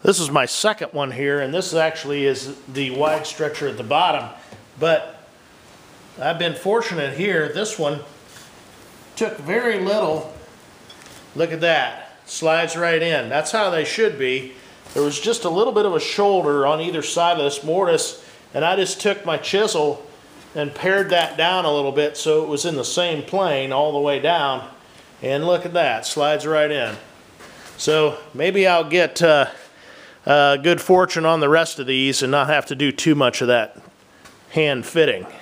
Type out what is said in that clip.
This is my second one here, and this actually is the wide stretcher at the bottom, but I've been fortunate here. This one took very little. Look at that, slides right in. That's how they should be. There was just a little bit of a shoulder on either side of this mortise, and I just took my chisel and pared that down a little bit so it was in the same plane all the way down, and look at that, slides right in. So maybe I'll get good fortune on the rest of these and not have to do too much of that hand fitting.